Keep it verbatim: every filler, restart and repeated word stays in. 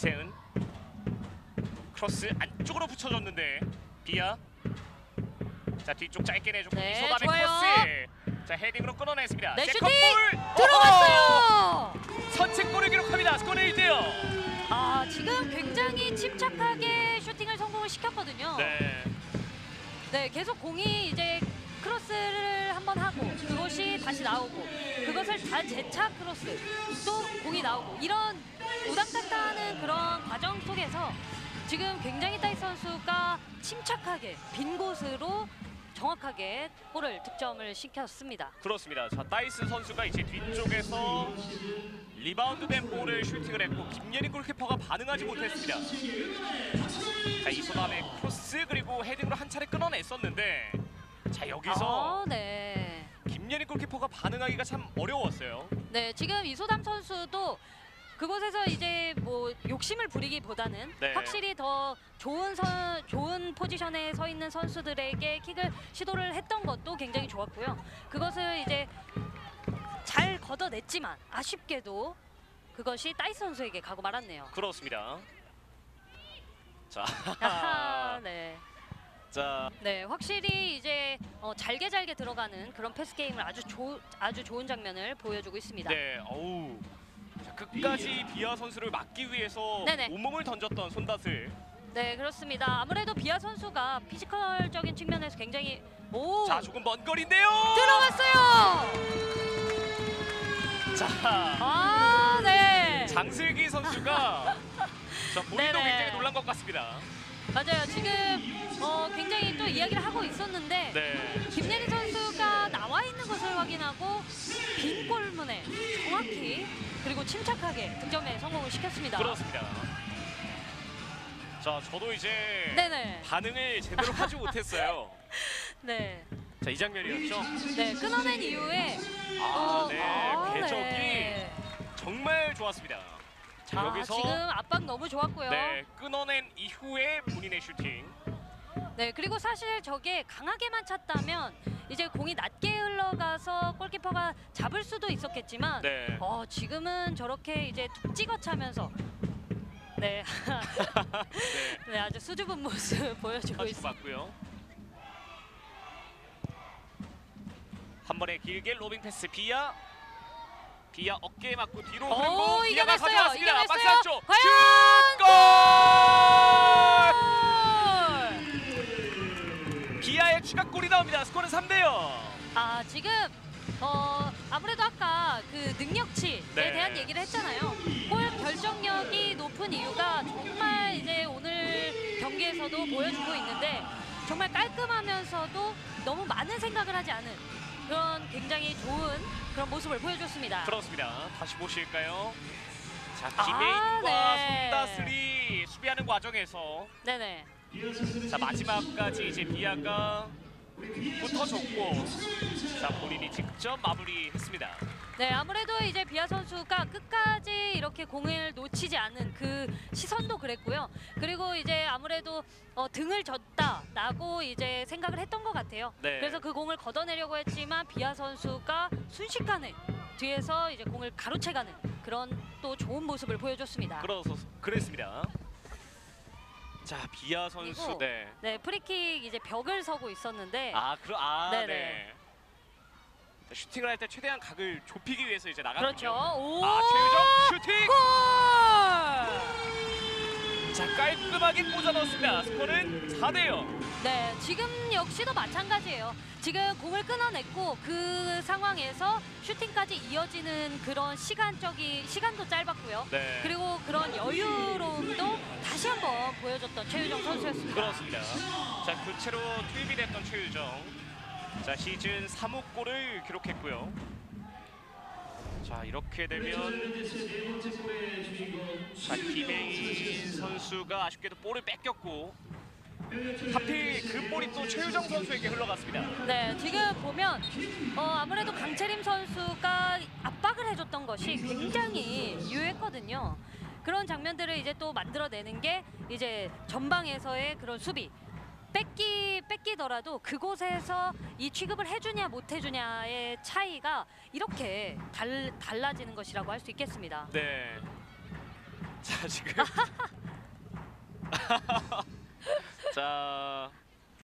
이세은 크로스 안쪽으로 붙여줬는데 비아 자 뒤쪽 짧게 내줬고 네, 이소담의 좋아요. 크로스 자 헤딩으로 끊어냈습니다. 네, 세컨볼 들어갔어요. 선취골을 기록합니다. 스코어 일 대 영. 아 지금 굉장히 침착하게 슈팅을 성공을 시켰거든요. 네. 네, 계속 공이 이제 크로스를 한번 하고 그것이 다시 나오고 그것을 잘 재차 크로스 또 공이 나오고 이런 우당탕탕하는 그런 과정 속에서 지금 굉장히 따이 선수가 침착하게 빈 곳으로 정확하게 골을 득점을 시켰습니다. 그렇습니다. 자 따이스 선수가 이제 뒤쪽에서 리바운드된 볼을 슈팅을 했고 김예린 골키퍼가 반응하지 못했습니다. 자 이소담의 크로스 그리고 헤딩으로 한 차례 끊어냈었는데 자 여기서 아, 네. 김예린 골키퍼가 반응하기가 참 어려웠어요. 네, 지금 이소담 선수도 그곳에서 이제 뭐 욕심을 부리기보다는 네. 확실히 더 좋은 선, 좋은 포지션에 서 있는 선수들에게 킥을 시도를 했던 것도 굉장히 좋았고요. 그것을 이제 잘 걷어냈지만 아쉽게도 그것이 따이 선수에게 가고 말았네요. 그렇습니다. 자, 아하, 네. 자, 네, 확실히 이제 어, 잘게 잘게 들어가는 그런 패스 게임을 아주 조, 아주 좋은 장면을 보여주고 있습니다. 네, 어우, 자, 끝까지 비아 선수를 막기 위해서 네네. 온몸을 던졌던 손닷을. 네, 그렇습니다. 아무래도 비아 선수가 피지컬적인 측면에서 굉장히 오 자, 조금 먼 거리인데요. 들어갔어요. 자, 아, 네. 장슬기 선수가 자, 본인도 네네. 굉장히 놀란 것 같습니다. 맞아요. 지금 어, 굉장히 또 이야기를 하고 있었는데 네, 김예린 선수가 나와 있는 것을 확인하고 빈 골문에 정확히 그리고 침착하게 득점에 성공을 시켰습니다. 그렇습니다. 자, 저도 이제 네네. 반응을 제대로 하지 못했어요. 네. 자, 이 장면이었죠. 네, 끊어낸 이후에 아, 어, 네, 아, 궤적이 네. 정말 좋았습니다. 자, 아, 여기서 지금 압박 너무 좋았고요. 네, 끊어낸 이후에 본인의 슈팅. 네, 그리고 사실 저게 강하게만 찼다면 이제 공이 낮게 흘러가서 골키퍼가 잡을 수도 있었겠지만 네. 어, 지금은 저렇게 이제 툭 찍어 차면서 네, 네. 네 아주 수줍은 모습 보여주고 아주 있습니다. 맞고요. 한 번에 길게 로빙 패스 비아. 비아 어깨에 맞고 뒤로 오, 흐르고 비아가 이겨냈어요. 가져왔습니다. 박스 이겨냈어요. 안쪽 과연 슛! 골! 비아의 추가골이 나옵니다. 스코어는 삼 대 영. 아 지금 어 아무래도 아까 그 능력치에 네. 대한 얘기를 했잖아요. 골 결정력이 높은 이유가 정말 이제 오늘 경기에서도 보여주고 있는데 정말 깔끔하면서도 너무 많은 생각을 하지 않은 그런 굉장히 좋은 그런 모습을 보여줬습니다. 그렇습니다. 다시 보실까요? 자, 아, 김혜인과 네. 손다슬이 수비하는 과정에서 네네. 자 마지막까지 이제 비아가 붙어줬고 자 본인이 직접 마무리했습니다. 네, 아무래도 이제 비아 선수가 끝까지 이렇게 공을 놓치지 않는 그 시선도 그랬고요. 그리고 이제 아무래도 어, 등을 졌다라고 이제 생각을 했던 것 같아요. 네. 그래서 그 공을 걷어내려고 했지만 비아 선수가 순식간에 뒤에서 이제 공을 가로채가는 그런 또 좋은 모습을 보여줬습니다. 그래서 그랬습니다. 자 비아 선수 그리고 네. 네, 프리킥 이제 벽을 서고 있었는데 아 그러 아 네네. 네. 자, 슈팅을 할 때 최대한 각을 좁히기 위해서 이제 나가거든요. 그렇죠. 오! 아 최유정 슈팅. 골! 자 깔끔하게 꽂아 넣었습니다. 스코어는 사 대 영. 네, 지금 역시도 마찬가지예요. 지금 공을 끊어냈고 그 상황에서 슈팅까지 이어지는 그런 시간적인 시간도 짧았고요. 네. 그리고 그런 여유로움도 다시 한번 보여줬던 최유정 선수였습니다. 그렇습니다. 자 교체로 투입이 됐던 최유정. 자 시즌 삼 호 골을 기록했고요. 자 이렇게 되면 자 김혜인 선수가 아쉽게도 볼을 뺏겼고 하필 그 볼이 또 최유정 선수에게 흘러갔습니다. 네, 지금 보면 어, 아무래도 강채림 선수가 압박을 해줬던 것이 굉장히 유효했거든요. 그런 장면들을 이제 또 만들어내는 게 이제 전방에서의 그런 수비. 뺏기, 뺏기더라도 그곳에서 이 취급을 해주냐 못 해주냐의 차이가 이렇게 달, 달라지는 것이라고 할 수 있겠습니다. 네. 자 지금. 자